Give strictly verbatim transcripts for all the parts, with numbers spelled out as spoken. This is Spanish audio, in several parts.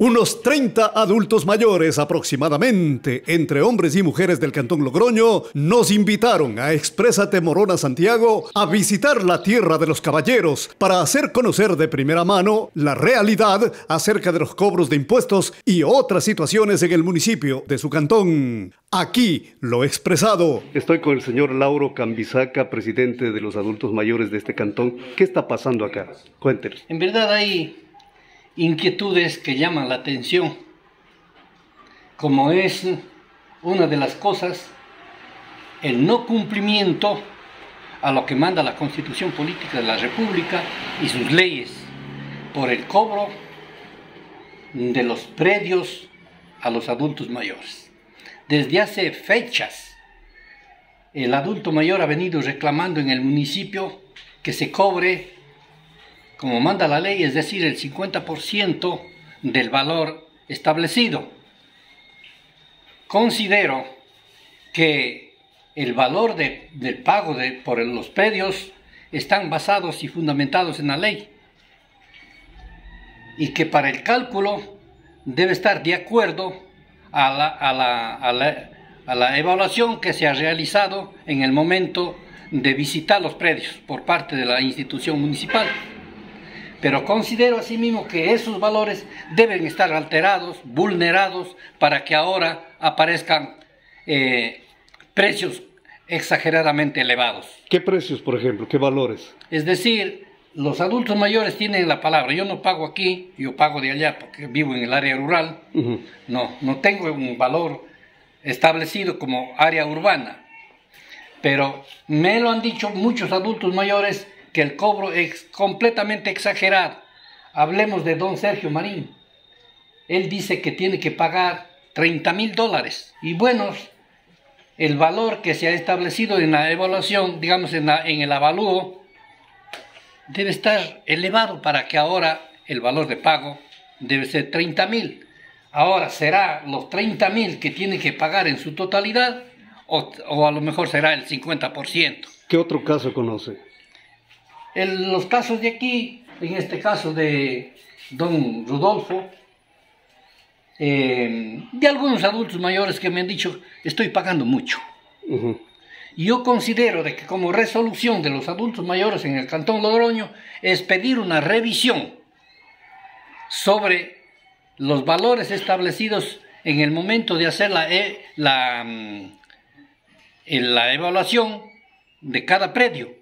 Unos treinta adultos mayores aproximadamente, entre hombres y mujeres del Cantón Logroño, nos invitaron a Exprésate Morona Santiago a visitar la Tierra de los Caballeros para hacer conocer de primera mano la realidad acerca de los cobros de impuestos y otras situaciones en el municipio de su cantón. Aquí lo expresado. Estoy con el señor Lauro Cambisaca, presidente de los adultos mayores de este cantón. ¿Qué está pasando acá? Cuéntenos. En verdad hay inquietudes que llaman la atención, como es una de las cosas el no cumplimiento a lo que manda la Constitución Política de la República y sus leyes por el cobro de los predios a los adultos mayores. Desde hace fechas el adulto mayor ha venido reclamando en el municipio que se cobre como manda la ley, es decir, el cincuenta por ciento del valor establecido. Considero que el valor de, del pago de, por los predios están basados y fundamentados en la ley y que para el cálculo debe estar de acuerdo a la, a la, a la, a la evaluación que se ha realizado en el momento de visitar los predios por parte de la institución municipal. Pero considero asimismo que esos valores deben estar alterados, vulnerados, para que ahora aparezcan eh, precios exageradamente elevados. ¿Qué precios, por ejemplo? ¿Qué valores? Es decir, los adultos mayores tienen la palabra. Yo no pago aquí, yo pago de allá porque vivo en el área rural. Uh-huh. No, no tengo un valor establecido como área urbana. Pero me lo han dicho muchos adultos mayores que el cobro es completamente exagerado. Hablemos de don Sergio Marín. Él dice que tiene que pagar treinta mil dólares. Y bueno, el valor que se ha establecido en la evaluación, digamos en, la, en el avalúo, debe estar elevado para que ahora el valor de pago debe ser treinta mil. Ahora será los treinta mil que tiene que pagar en su totalidad o, o a lo mejor será el cincuenta por ciento. ¿Qué otro caso conoce? En los casos de aquí, en este caso de don Rodolfo, eh, de algunos adultos mayores que me han dicho, estoy pagando mucho. Uh-huh. Y yo considero de que como resolución de los adultos mayores en el Cantón Logroño es pedir una revisión sobre los valores establecidos en el momento de hacer la, la, la evaluación de cada predio.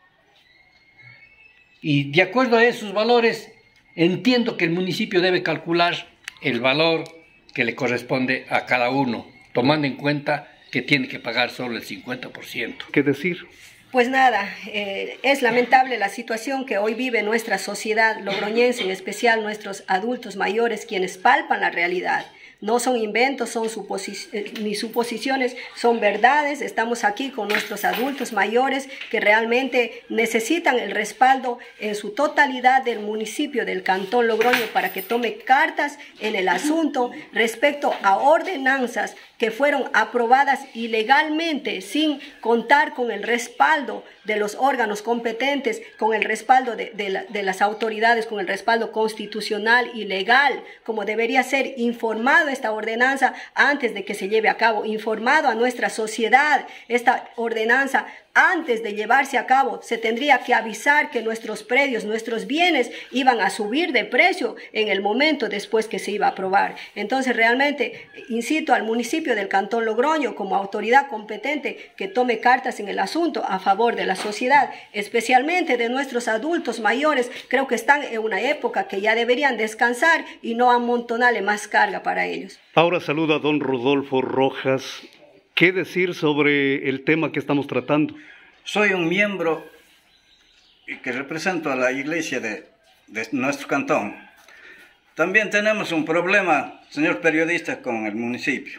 Y de acuerdo a esos valores, entiendo que el municipio debe calcular el valor que le corresponde a cada uno, tomando en cuenta que tiene que pagar solo el cincuenta por ciento. ¿Qué decir? Pues nada, eh, es lamentable la situación que hoy vive nuestra sociedad logroñense, en especial nuestros adultos mayores, quienes palpan la realidad. No son inventos, son suposi- ni suposiciones, son verdades. Estamos aquí con nuestros adultos mayores que realmente necesitan el respaldo en su totalidad del municipio del Cantón Logroño para que tome cartas en el asunto respecto a ordenanzas que fueron aprobadas ilegalmente sin contar con el respaldo de los órganos competentes, con el respaldo de, de, la, de las autoridades, con el respaldo constitucional y legal, como debería ser informado esta ordenanza antes de que se lleve a cabo, informado a nuestra sociedad. Esta ordenanza, antes de llevarse a cabo, se tendría que avisar que nuestros predios, nuestros bienes iban a subir de precio en el momento después que se iba a aprobar. Entonces realmente incito al municipio del Cantón Logroño como autoridad competente que tome cartas en el asunto a favor de la sociedad, especialmente de nuestros adultos mayores. Creo que están en una época que ya deberían descansar y no amontonarle más carga para ellos. Ahora saluda a don Rodolfo Rojas. ¿Qué decir sobre el tema que estamos tratando? Soy un miembro que represento a la iglesia de, de nuestro cantón. También tenemos un problema, señor periodista, con el municipio.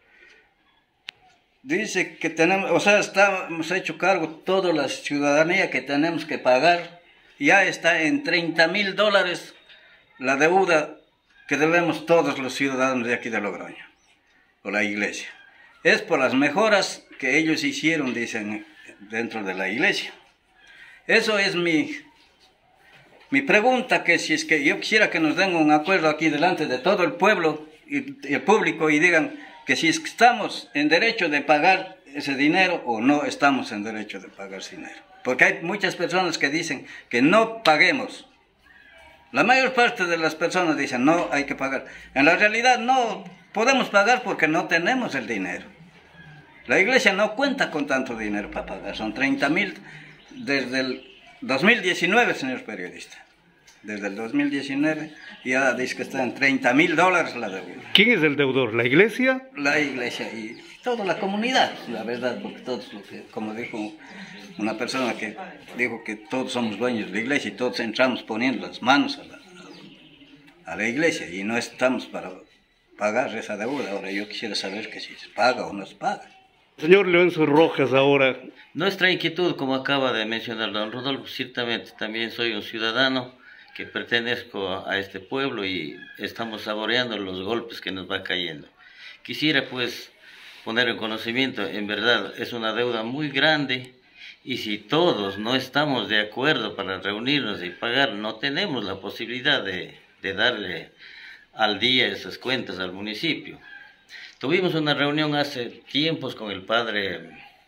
Dice que tenemos, o sea, está, hemos hecho cargo toda la ciudadanía que tenemos que pagar. Ya está en treinta mil dólares la deuda que debemos todos los ciudadanos de aquí de Logroño, por la iglesia. Es por las mejoras que ellos hicieron, dicen, dentro de la iglesia. Eso es mi, Mi pregunta que si es que yo quisiera que nos den un acuerdo aquí delante de todo el pueblo y, y el público y digan que si es que estamos en derecho de pagar ese dinero o no estamos en derecho de pagar ese dinero. Porque hay muchas personas que dicen que no paguemos. La mayor parte de las personas dicen no hay que pagar. En la realidad no podemos pagar porque no tenemos el dinero. La iglesia no cuenta con tanto dinero para pagar. Son treinta mil desde el dos mil diecinueve, señor periodista. Desde el dos mil diecinueve ya dice que está en treinta mil dólares la deuda. ¿Quién es el deudor? ¿La iglesia? La iglesia y toda la comunidad, la verdad, porque todos, lo que, como dijo una persona que dijo que todos somos dueños de la iglesia y todos entramos poniendo las manos a la, a la iglesia y no estamos para pagar esa deuda. Ahora yo quisiera saber que si se paga o no se paga. Señor Leoncio Rojas, ahora. Nuestra inquietud, como acaba de mencionar don Rodolfo, ciertamente también soy un ciudadano que pertenezco a este pueblo y estamos saboreando los golpes que nos va cayendo. Quisiera pues poner en conocimiento, en verdad es una deuda muy grande y si todos no estamos de acuerdo para reunirnos y pagar, no tenemos la posibilidad de, de darle al día esas cuentas al municipio. Tuvimos una reunión hace tiempos con el padre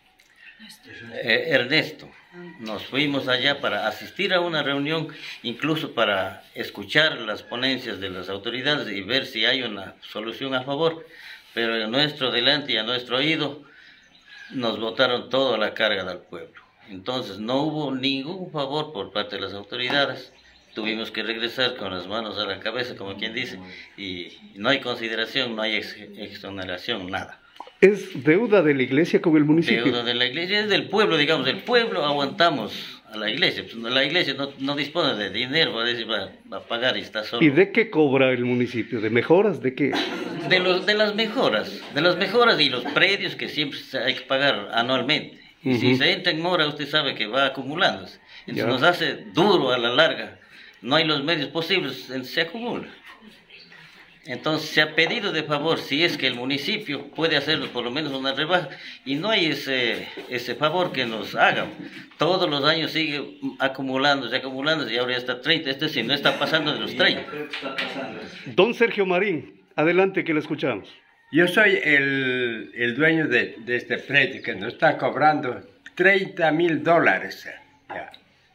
eh, Ernesto. Nos fuimos allá para asistir a una reunión, incluso para escuchar las ponencias de las autoridades y ver si hay una solución a favor. Pero en nuestro delante y a nuestro oído nos botaron toda la carga del pueblo. Entonces no hubo ningún favor por parte de las autoridades. Tuvimos que regresar con las manos a la cabeza, como quien dice, y no hay consideración, no hay ex exoneración, nada. ¿Es deuda de la iglesia con el municipio? Deuda de la iglesia, es del pueblo, digamos, del pueblo aguantamos a la iglesia. Pues la iglesia no, no dispone de dinero, va a, decir, va, va a pagar y está solo. ¿Y de qué cobra el municipio? ¿De mejoras? ¿De qué? De, los, de las mejoras, de las mejoras y los predios que siempre hay que pagar anualmente. Y uh-huh. Si se entra en mora, usted sabe que va acumulándose. Entonces ya. Nos hace duro a la larga. No hay los medios posibles, se acumula. Entonces se ha pedido de favor, si es que el municipio puede hacernos por lo menos una rebaja, y no hay ese, ese favor que nos hagan. Todos los años sigue acumulándose, acumulándose, y ahora ya está treinta, es decir, no está pasando de los treinta. Don Sergio Marín, adelante que le escuchamos. Yo soy el, el dueño de, de este predio que nos está cobrando treinta mil dólares. Ya.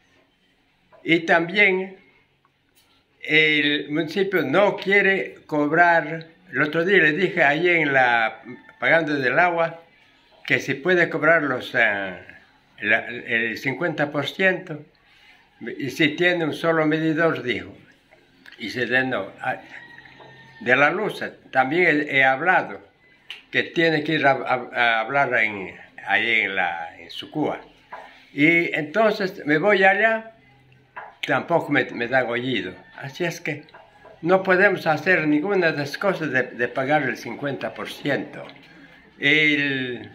Y también el municipio no quiere cobrar. El otro día le dije ahí en la pagando del agua que se puede cobrar los, uh, la, el cincuenta por ciento y si tiene un solo medidor, dijo. Y se de no. De la luz también he, he hablado que tiene que ir a, a, a hablar en, ahí en, la, en Sucúa. Y entonces me voy allá, tampoco me, me dan oído. Así es que no podemos hacer ninguna de las cosas de, de pagar el cincuenta por ciento. El,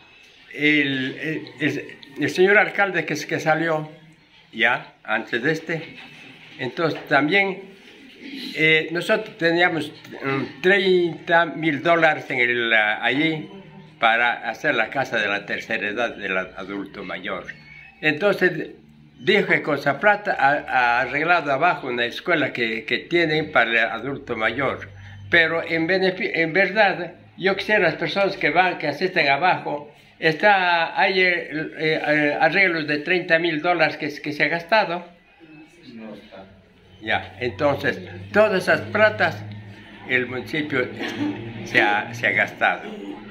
el, el, el, el señor alcalde que, que salió ya antes de este, entonces también eh, nosotros teníamos um, treinta mil dólares en el, uh, allí para hacer la casa de la tercera edad del adulto mayor. Entonces dijo que con esa plata ha, ha arreglado abajo una escuela que, que tienen para el adulto mayor. Pero en, en verdad, yo quisiera las personas que van, que asisten abajo, está, hay eh, eh, arreglos de treinta mil dólares que, que se ha gastado. No está. Ya, entonces, todas esas platas el municipio se ha, se ha gastado.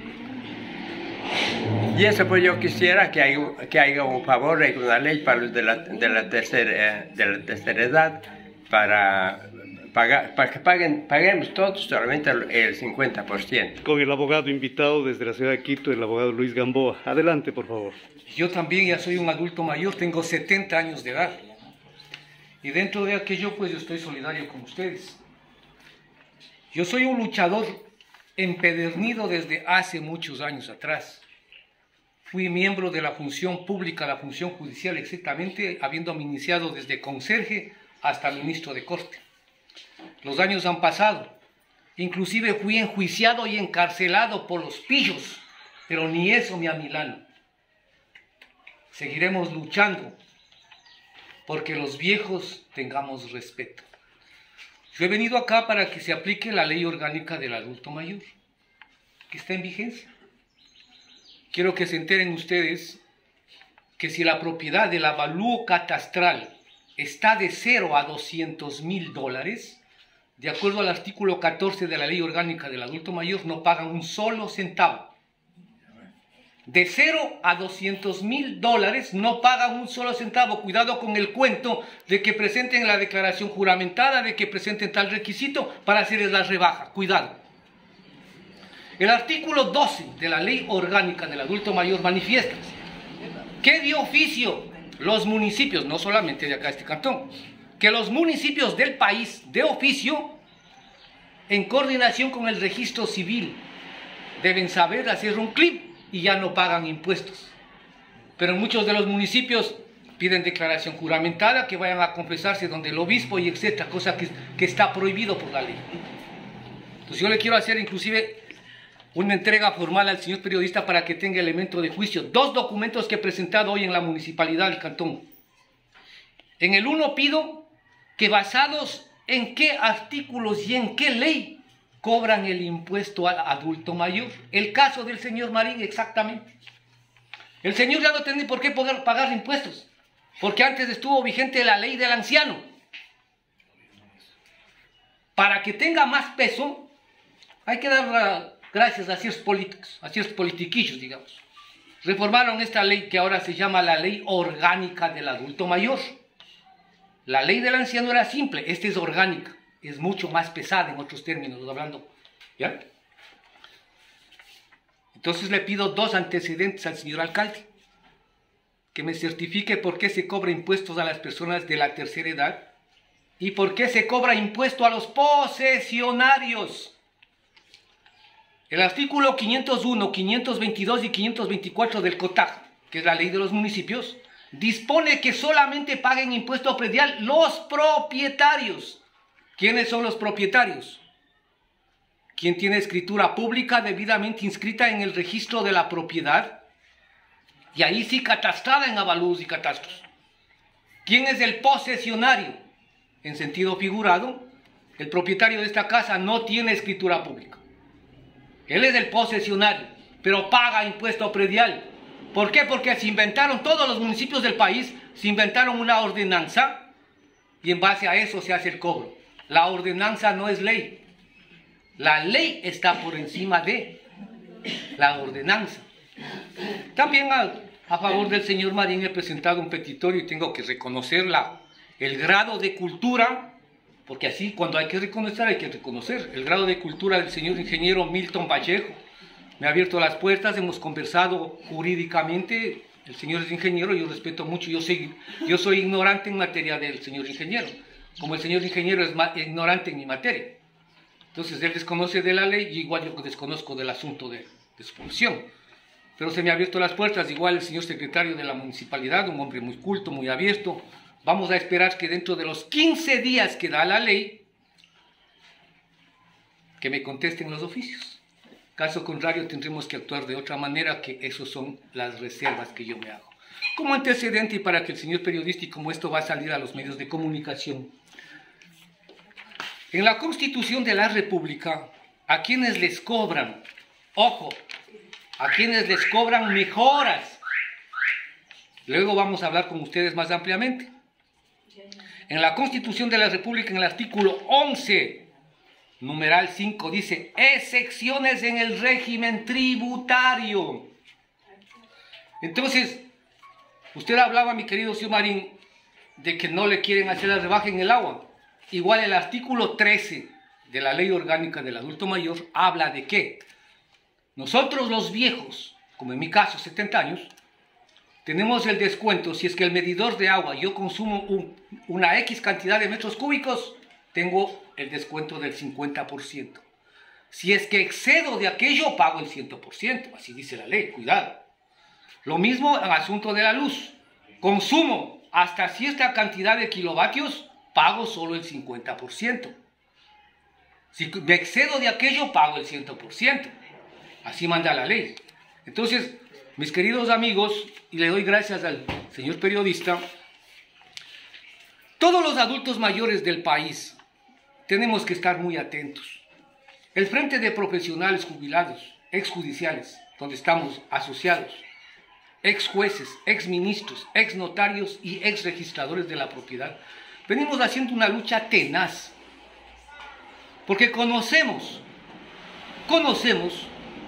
Y eso pues yo quisiera que haya, que haya un favor, hay una ley para los de la, de la, tercera, de la tercera edad, para, pagar, para que paguen, paguemos todos solamente el cincuenta por ciento. Con el abogado invitado desde la ciudad de Quito, el abogado Luis Gamboa. Adelante, por favor. Yo también ya soy un adulto mayor, tengo setenta años de edad. Y dentro de aquello pues yo estoy solidario con ustedes. Yo soy un luchador empedernido desde hace muchos años atrás. Fui miembro de la función pública, la función judicial, exactamente, habiéndome iniciado desde conserje hasta ministro de corte. Los años han pasado. Inclusive fui enjuiciado y encarcelado por los pillos, pero ni eso me amilano. Seguiremos luchando, porque los viejos tengamos respeto. Yo he venido acá para que se aplique la ley orgánica del adulto mayor, que está en vigencia. Quiero que se enteren ustedes que si la propiedad del avalúo catastral está de cero a doscientos mil dólares, de acuerdo al artículo catorce de la ley orgánica del adulto mayor, no pagan un solo centavo. De cero a doscientos mil dólares no pagan un solo centavo. Cuidado con el cuento de que presenten la declaración juramentada, de que presenten tal requisito para hacerles la rebaja. Cuidado. El artículo doce de la ley orgánica del adulto mayor manifiesta que de oficio los municipios, no solamente de acá este cantón, que los municipios del país de oficio, en coordinación con el registro civil, deben saber hacer un clip y ya no pagan impuestos. Pero muchos de los municipios piden declaración juramentada, que vayan a confesarse donde el obispo y etcétera, cosa que, que está prohibido por la ley. Entonces yo le quiero hacer inclusive una entrega formal al señor periodista para que tenga elemento de juicio. Dos documentos que he presentado hoy en la municipalidad del cantón. En el uno pido que basados en qué artículos y en qué ley cobran el impuesto al adulto mayor. El caso del señor Marín, exactamente. El señor ya no tiene por qué poder pagar impuestos, porque antes estuvo vigente la ley del anciano. Para que tenga más peso, hay que dar gracias a ciertos políticos, a ciertos politiquillos, digamos. Reformaron esta ley que ahora se llama la ley orgánica del adulto mayor. La ley del anciano era simple, esta es orgánica. Es mucho más pesada en otros términos, hablando, ¿ya? Entonces le pido dos antecedentes al señor alcalde, que me certifique por qué se cobra impuestos a las personas de la tercera edad y por qué se cobra impuesto a los posesionarios. El artículo quinientos uno, quinientos veintidós y quinientos veinticuatro del COTAJ, que es la ley de los municipios, dispone que solamente paguen impuesto predial los propietarios. ¿Quiénes son los propietarios? Quien tiene escritura pública debidamente inscrita en el registro de la propiedad y ahí sí catastrada en avalúos y catastros. ¿Quién es el posesionario? En sentido figurado, el propietario de esta casa no tiene escritura pública. Él es el posesionario, pero paga impuesto predial. ¿Por qué? Porque se inventaron, todos los municipios del país, se inventaron una ordenanza y en base a eso se hace el cobro. La ordenanza no es ley. La ley está por encima de la ordenanza. También a, a favor del señor Marín he presentado un petitorio y tengo que reconocer la, el grado de cultura, porque así cuando hay que reconocer hay que reconocer. El grado de cultura del señor ingeniero Milton Vallejo me ha abierto las puertas, hemos conversado jurídicamente. El señor es ingeniero, yo respeto mucho, yo soy, yo soy ignorante en materia del señor ingeniero, como el señor ingeniero es ignorante en mi materia. Entonces él desconoce de la ley y igual yo desconozco del asunto de, de su función. Pero se me ha abierto las puertas, igual el señor secretario de la municipalidad, un hombre muy culto, muy abierto. Vamos a esperar que dentro de los quince días que da la ley, que me contesten los oficios. Caso contrario tendremos que actuar de otra manera, que esas son las reservas que yo me hago. Como antecedente y para que el señor periodista, y como esto va a salir a los medios de comunicación, en la Constitución de la República, a quienes les cobran, ojo, a quienes les cobran mejoras, luego vamos a hablar con ustedes más ampliamente. En la Constitución de la República, en el artículo once, numeral cinco, dice, excepciones en el régimen tributario. Entonces, usted hablaba, mi querido señor Marín, de que no le quieren hacer la rebaja en el agua. Igual el artículo trece de la Ley Orgánica del Adulto Mayor habla de que nosotros los viejos, como en mi caso, setenta años, tenemos el descuento. Si es que el medidor de agua yo consumo un, una X cantidad de metros cúbicos, tengo el descuento del cincuenta por ciento. Si es que excedo de aquello, pago el cien por ciento. Así dice la ley, cuidado. Lo mismo en el asunto de la luz. Consumo hasta cierta cantidad de kilovatios, pago solo el cincuenta por ciento. Si me excedo de aquello, pago el cien por ciento. Así manda la ley. Entonces, mis queridos amigos, y le doy gracias al señor periodista, Todos los adultos mayores del país tenemos que estar muy atentos. El Frente de Profesionales Jubilados, exjudiciales, donde estamos asociados, ex jueces, ex ministros, ex notarios y ex registradores de la propiedad, venimos haciendo una lucha tenaz, porque conocemos, conocemos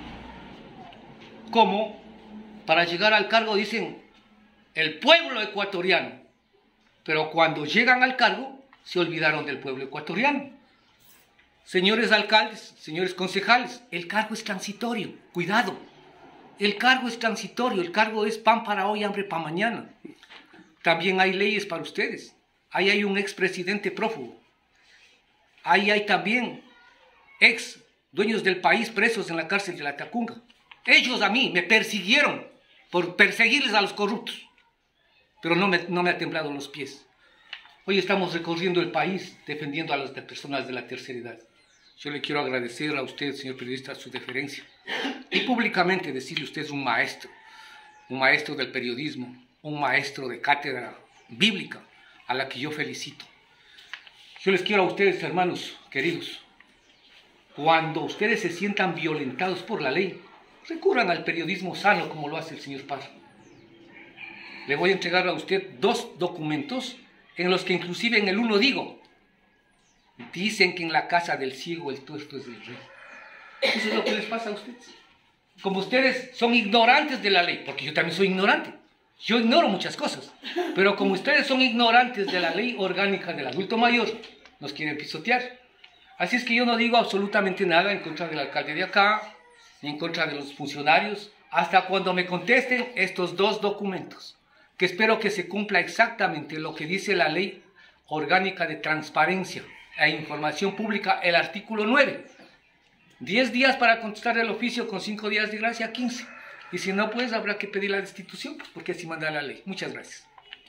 cómo para llegar al cargo dicen el pueblo ecuatoriano, pero cuando llegan al cargo se olvidaron del pueblo ecuatoriano. Señores alcaldes, señores concejales, el cargo es transitorio, cuidado. El cargo es transitorio, el cargo es pan para hoy, hambre para mañana. También hay leyes para ustedes. Ahí hay un expresidente prófugo. Ahí hay también ex dueños del país presos en la cárcel de la Tacunga. Ellos a mí me persiguieron por perseguirles a los corruptos, pero no me, no me ha temblado los pies. Hoy estamos recorriendo el país defendiendo a las personas de la tercera edad. Yo le quiero agradecer a usted, señor periodista, su deferencia y públicamente decirle: usted es un maestro, un maestro del periodismo, un maestro de cátedra bíblica a la que yo felicito. Yo les quiero a ustedes, hermanos queridos, cuando ustedes se sientan violentados por la ley, recurran al periodismo sano como lo hace el señor Parra. Le voy a entregar a usted dos documentos en los que inclusive en el uno digo: dicen que en la casa del ciego el tuerto es el rey. Eso es lo que les pasa a ustedes. Como ustedes son ignorantes de la ley, porque yo también soy ignorante, yo ignoro muchas cosas, pero como ustedes son ignorantes de la ley orgánica del adulto mayor, nos quieren pisotear. Así es que yo no digo absolutamente nada en contra del alcalde de acá, ni en contra de los funcionarios, hasta cuando me contesten estos dos documentos, que espero que se cumpla exactamente lo que dice la ley orgánica de transparencia e información pública, el artículo nueve. diez días para contestar el oficio con cinco días de gracia, quince. Y si no, pues habrá que pedir la destitución, pues, porque así manda la ley. Muchas gracias.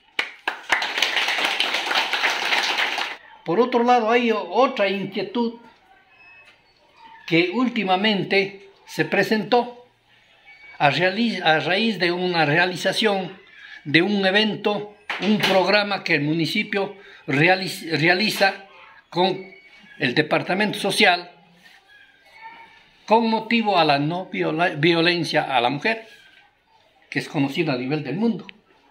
Por otro lado, hay otra inquietud que últimamente se presentó a, a raíz de una realización de un evento, un programa que el municipio realiza, realiza con el Departamento Social con motivo a la no violencia a la mujer, que es conocida a nivel del mundo.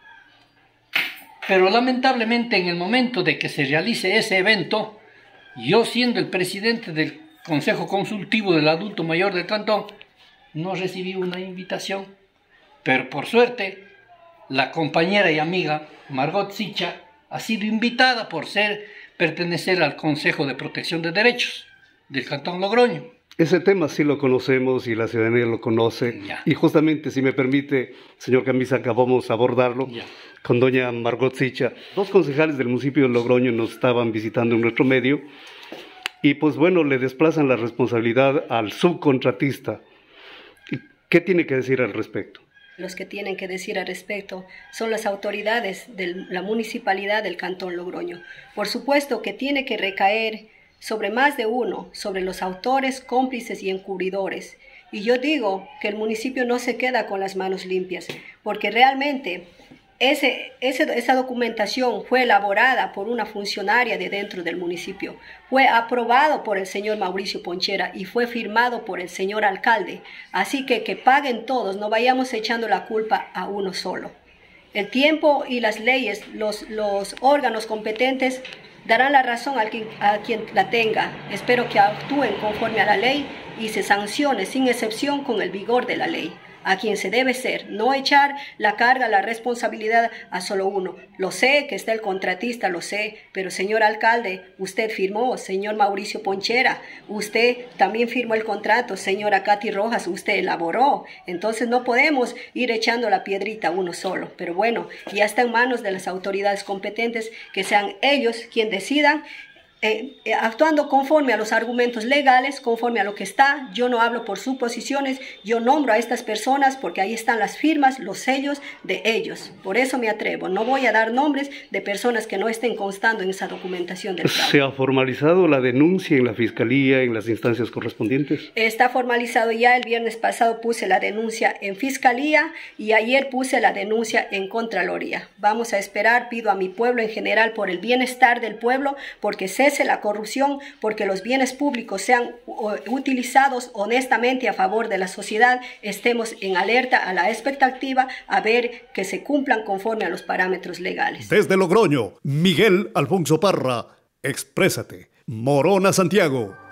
Pero lamentablemente en el momento de que se realice ese evento, yo siendo el presidente del Consejo Consultivo del Adulto Mayor de Cantón, no recibí una invitación, pero por suerte la compañera y amiga Margot Sicha ha sido invitada por ser pertenecer al Consejo de Protección de Derechos del Cantón Logroño. Ese tema sí lo conocemos y la ciudadanía lo conoce. Ya. Y justamente, si me permite, señor Camisa, acabamos de abordarlo ya. con doña Margot Sicha. Dos concejales del municipio de Logroño nos estaban visitando en nuestro medio y pues bueno, le desplazan la responsabilidad al subcontratista. ¿Qué tiene que decir al respecto? Los que tienen que decir al respecto son las autoridades de la municipalidad del Cantón Logroño. Por supuesto que tiene que recaer sobre más de uno, sobre los autores, cómplices y encubridores. Y yo digo que el municipio no se queda con las manos limpias, porque realmente ese, ese, esa documentación fue elaborada por una funcionaria de dentro del municipio, fue aprobado por el señor Mauricio Ponchera y fue firmado por el señor alcalde. Así que que paguen todos, no vayamos echando la culpa a uno solo. El tiempo y las leyes, los, los órganos competentes darán la razón a quien, a quien la tenga. Espero que actúen conforme a la ley y se sancione sin excepción con el vigor de la ley a quien se debe ser, no echar la carga, la responsabilidad a solo uno. Lo sé que está el contratista, lo sé, pero señor alcalde, usted firmó, señor Mauricio Ponchera, usted también firmó el contrato, señora Katy Rojas, usted elaboró. Entonces no podemos ir echando la piedrita a uno solo, pero bueno, ya está en manos de las autoridades competentes, que sean ellos quienes decidan eh, eh, actuando conforme a los argumentos legales, conforme a lo que está. Yo no hablo por suposiciones, yo nombro a estas personas porque ahí están las firmas, los sellos de ellos. Por eso me atrevo. No voy a dar nombres de personas que no estén constando en esa documentación del fraude. ¿Se ha formalizado la denuncia en la Fiscalía, en las instancias correspondientes? Está formalizado ya. El viernes pasado puse la denuncia en Fiscalía y ayer puse la denuncia en Contraloría. Vamos a esperar, pido a mi pueblo en general por el bienestar del pueblo, porque cese la corrupción, porque los bienes públicos sean utilizados honestamente a favor de la sociedad, estemos en alerta, a la expectativa, a ver que se cumplan conforme a los parámetros legales. Desde Logroño, Miguel Alfonso Parra, Exprésate, Morona Santiago.